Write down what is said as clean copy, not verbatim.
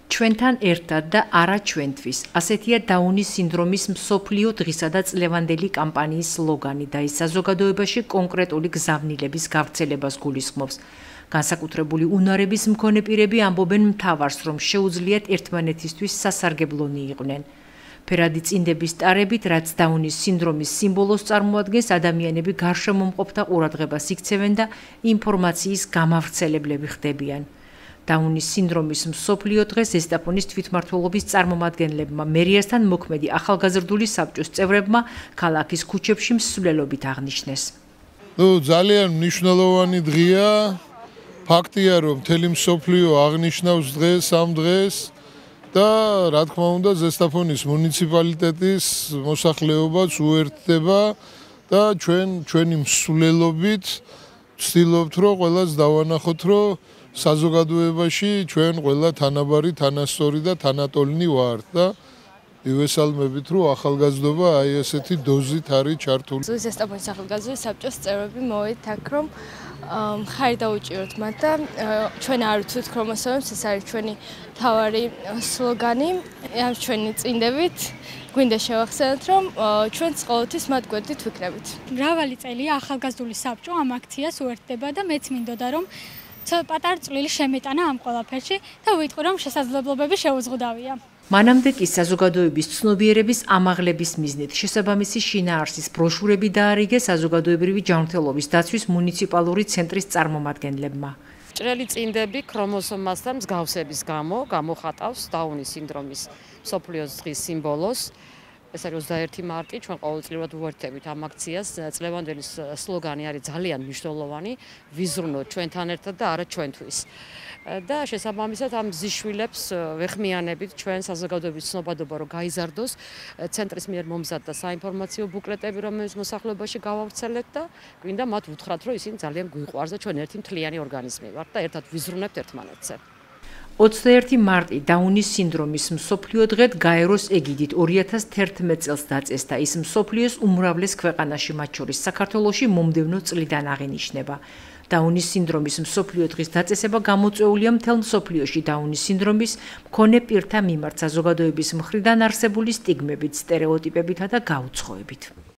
ჩვენთან ერთად და არა ჩვენთვის. ასეთია დაუნის სინდრომის მსოფლიო დღისა და წლევანდელი კამპანიის სლოგანი და ის საზოგადოებაში კონკრეტული გზავნილების გავრცელებას გულისხმობს. განსაკუთრებული უნარების მქონე პირები ამბობენ მთავარს, რომ შეუძლიათ ერთმანეთისთვის სასარგებლონი იყვნენ. ფერადი წინდების ტარებით, რაც დაუნის სინდრომის სიმბოლოს წარმოადგენს, ადამიანები გარშემომყოფთა ყურადღებას იქცევენ და ინფორმაციის გამავრცელებლები ხდებიან. დაუნის სინდრომის მსოფლიო დღეს ზესტაფონის თვითმმართველობის წარმომადგენლებმა მერიასთან მოქმედი ახალგაზრდული საბჭოს წევრებმა ქალაქის ქუჩებში მსვლელობით აღნიშნეს. ძალიან მნიშვნელოვანი დღეა. ფაქტია, რომ მთელი მსოფლიო აღნიშნავს დღეს ამ დღეს და რა თქმა უნდა ზესტაფონის მუნიციპალიტეტის მოსახლეობაც უერთდება და ჩვენი მსვლელობით ვცდილობთ, რომ ყველას დავანახოთ, რომ საზოგადოებაში ჩვენ ყველა თანაბარი, თანასწორი და თანატოლნი ვართ და მივესალმებით, რომ ახალგაზრდობა აი ესეთი დოზით არის ჩართული. ზესტაფონის ახალგაზრდული საბჭოს წევრები მოვედით აქ, რომ მხარი დაუჭიროთ მათ და ჩვენ არ ვცვით ქრომოსომებს, ეს არის ჩვენი მთავარი სლოგანი. ამ ჩვენი წინდებით გვინდა შევახსენოთ, რომ ჩვენც ყოველთვის მათ გვერდით ვიქნებით. მრავალი წელია ახალგაზრდული საბჭო ამ აქციას უერთდება და მეც მინდოდა, რომ პატარა წვლილი შემეტანა ამ ყველაფერში და ვიტყვი, რომ შესაძლებლობები შეუზღუდავია. მანამდე კი საზოგადოების ცნობიერების ამაღლების მიზნით შესაბამისი შინაარსის ბროშურები დაარიგეს საზოგადოებრივი ჯანმრთელობის დაცვის მუნიციპალური ცენტრის წარმომადგენლებმა. ჭრელი წინდები ქრომოსომასთან მსგავსების გამო გამოხატავს დაუნის სინდრომის მსოფლიო დღის სიმბოლოს. ეს არის 21 მარტი, ჩვენ ყოველწლიურად უერთდებით ამ აქციას. წლევანდელი სლოგანი არის ძალიან მნიშვნელოვანი, ვიზრუნოთ ჩვენთან ერთად და არა ჩვენთვის. და შესაბამისად ამ ზიშვილებს ვეხმიანებით ჩვენ საზოგადოების ცნობადობა რომ გაიზარდოს, ცენტრის მიერ მომზადდა საინფორმაციო ბუკლეტები, რომელიც მოსახლეობაში გავავრცელებთ და გვინდა მათ უთხრათ, რომ ისინი ძალიან გვიყვარს და ჩვენ ერთი მთლიანი ორგანიზმი ვართ და ერთად ვიზრუნებთ ერთმანეთზე. 21 მარტი დაუნის სინდრომის მსოფლიო დღედ გაეროს ეგიდით 2011 წელს დაწესდა. ის მსოფლიოს უმრავლეს ქვეყანაში, მათ შორის საქართველოში მომდევნო წლიდან აღინიშნება. დაუნის სინდრომის მსოფლიო დღის დაწესება გამოწვეულია მთელ მსოფლიოში დაუნის სინდრომის მქონე პირთა მიმართ საზოგადოების მხრიდან არსებული სტიგმებით, სტერეოტიპებითა და გაუცხოებით.